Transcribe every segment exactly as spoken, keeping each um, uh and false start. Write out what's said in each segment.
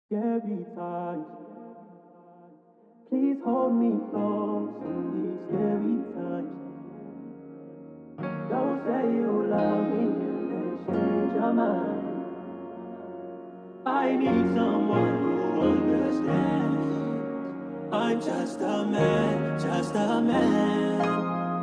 Scary times. Please hold me close in these scary times. Don't say you love me and then change your mind. I need someone who understands. I'm just a man, just a man.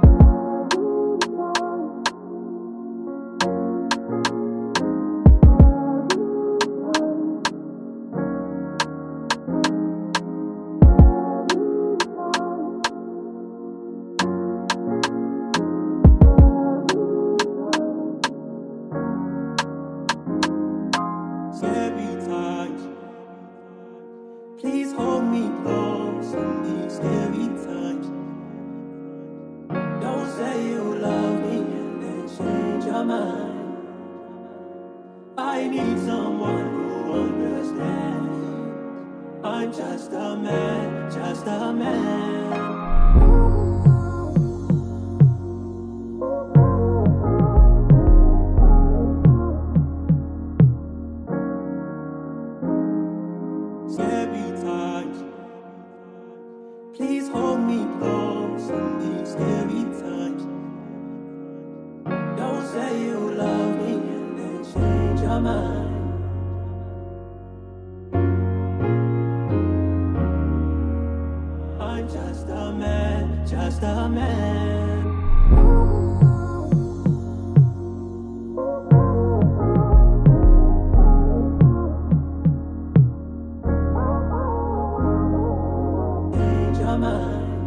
Scary times. Please hold me close in these scary times. Don't say you love me and then change your mind. I need someone who understands. I'm just a man, just a man. Scary times. Please hold me close in these scary times. Don't say you love me and then change your mind. I'm just a man, just a man. Mind.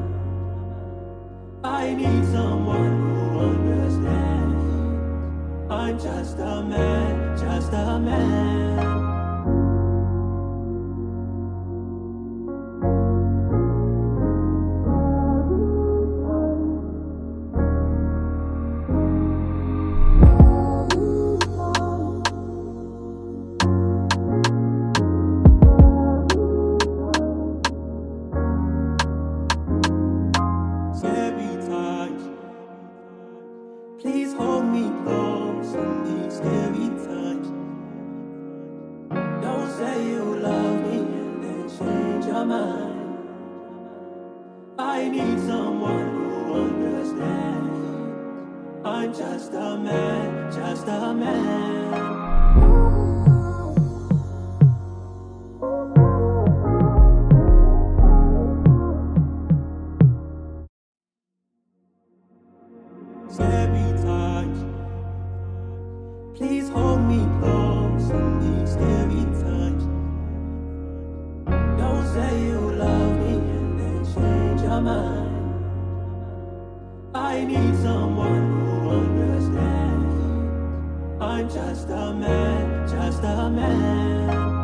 I need someone who understands. I'm just a man, just a man. Scary times. Please hold me close in these scary times. Don't say you love me and then change your mind. I need someone who understands. I'm just a man, just a man. Scary times. Please hold me close in these scary times. Don't say you love me and then change your mind. I need someone who understands. I'm just a man, just a man.